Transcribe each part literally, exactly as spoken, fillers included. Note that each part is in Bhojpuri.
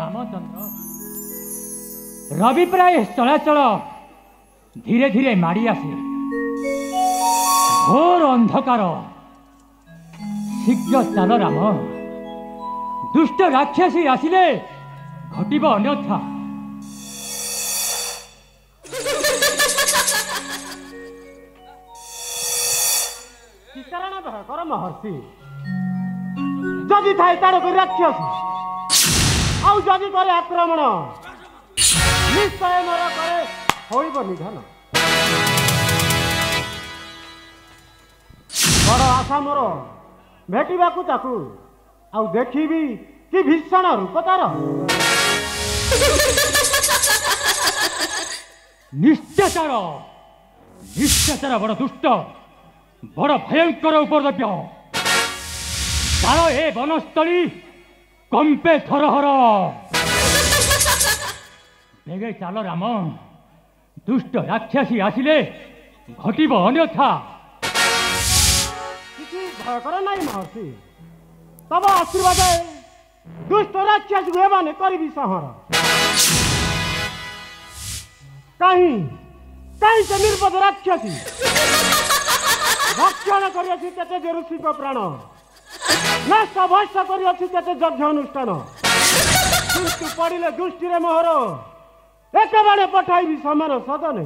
रामचंद्र रवि प्राय चलाचल धीरे धीरे माड़ी आसे घोर अंधकार शीघ्र चाल राम दुष्ट राक्षसी आसिले घटिब अन्यथा भयकर महर्षि जदि थाए तार को राक्षस आउ जदि करे आक्रमण निश्चय नर करे होइब निधन बड़ आशा मोर भेटिबाकू ताकू आउ देखिबी कि भीषण रूप तार निश्चयतार निश्चयतार बड़ दुष्ट बड़ भयंकर उपद्रव्य तार ए वनस्थली कंपे थरहर बेगे चाल राम दुष्ट राक्षसी आसिले घटिब अन्यथा भयकर नाई महर्षि तब आशीर्वाद दुष्ट राक्षस हुए माने करी संहार कहीं कहीं से निर्बोध राक्षसी रक्षण करियछि तेते जरुषिक प्राण नष्ट भस्म करियछि तेते यज्ञ अनुष्ठान किंतु पड़िले दृष्टि रे मोहर एक बाणे पठाइबी समान सदने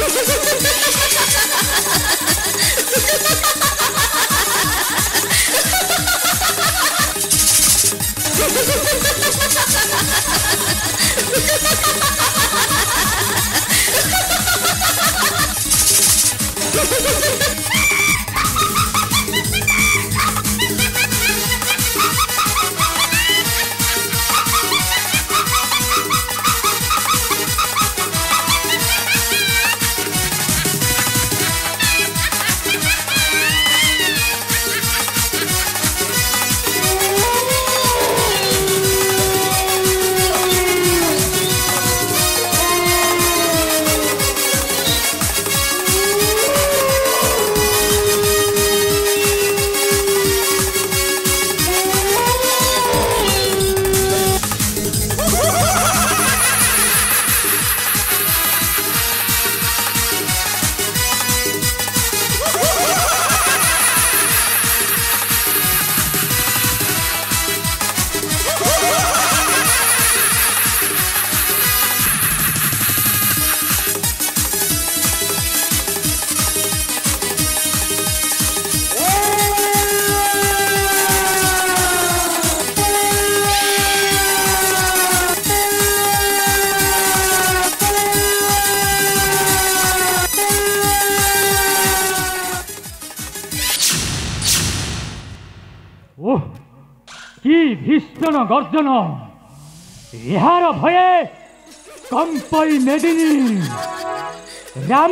ভীষণ গর্জন ইহার ভয়ে কম্পই মেদিনী রাম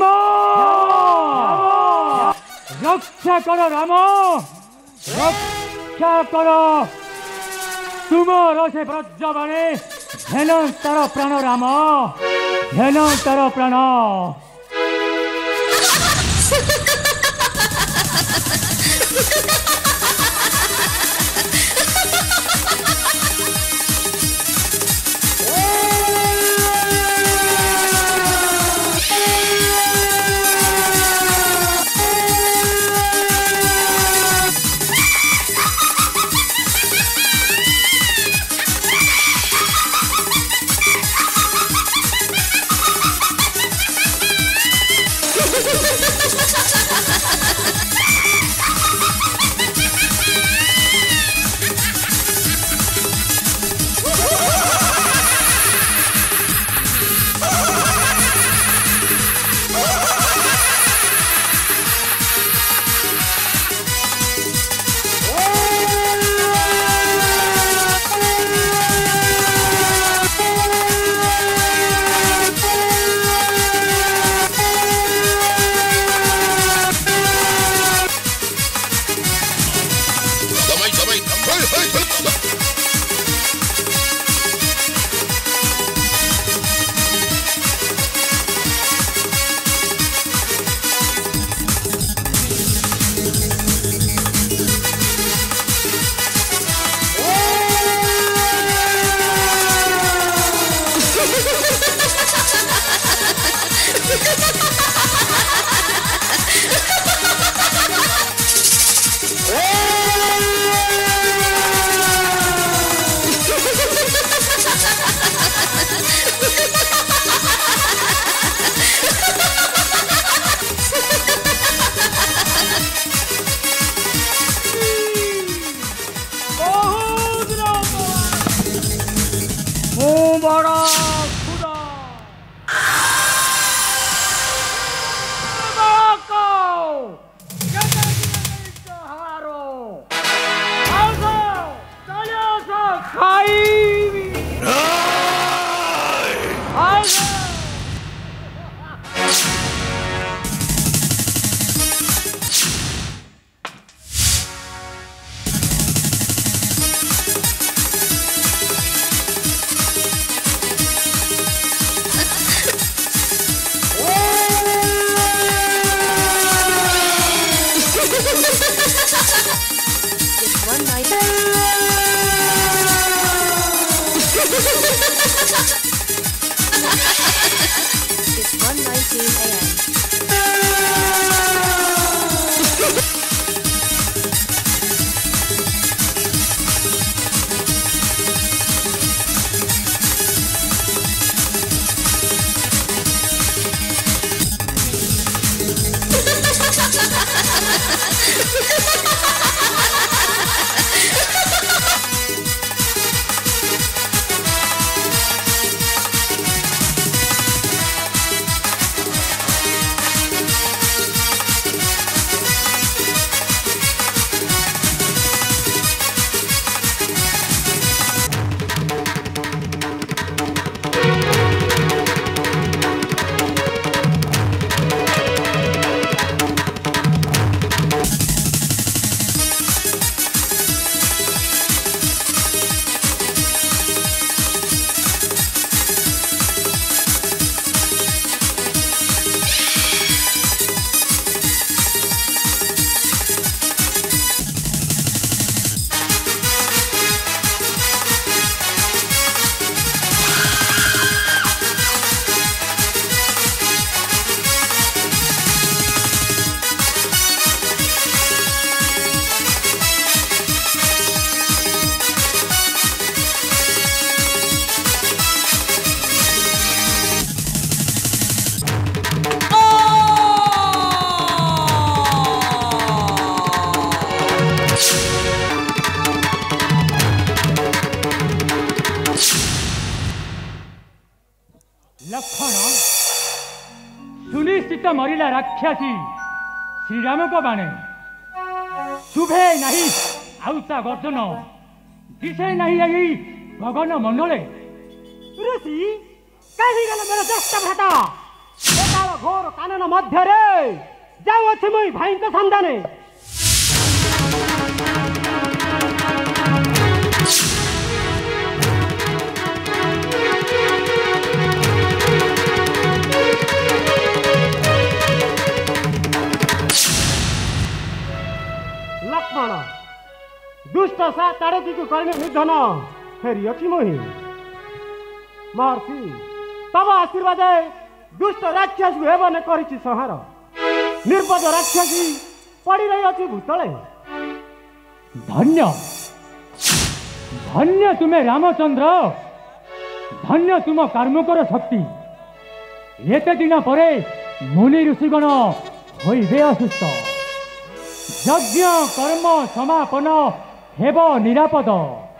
রক্ষা কর রাম রক্ষা কর তুমর সে ব্রজবাণী ধেন তার প্রাণ রাম ধেন তার প্রাণ निश्चित मरिला राक्षसी श्रीराम को बाणे शुभे नहीं आउता गर्जन दिशे नहीं आई गगन मंडले ऋषि कहीं गले मेरे ज्येष्ठ भ्राता एकाल घोर कानन मध्य रे जाऊ अछि मुई भाई को संधाने लक्ष्मण दुष्ट सा ताड़की को करने निधन फेरी अच्छी मोहि महर्षि तब आशीर्वाद दुष्ट राक्षस हेबने करिछि संहार निर्बोध राक्षसी पड़ी रही अच्छी भूतले धन्य धन्य तुम्हें रामचंद्र धन्य तुम कार्मुकर शक्ति एते दिन परे मुनि ऋषिगण होइबे असुस्थ यज्ञ कर्म समापन हेब निरापद।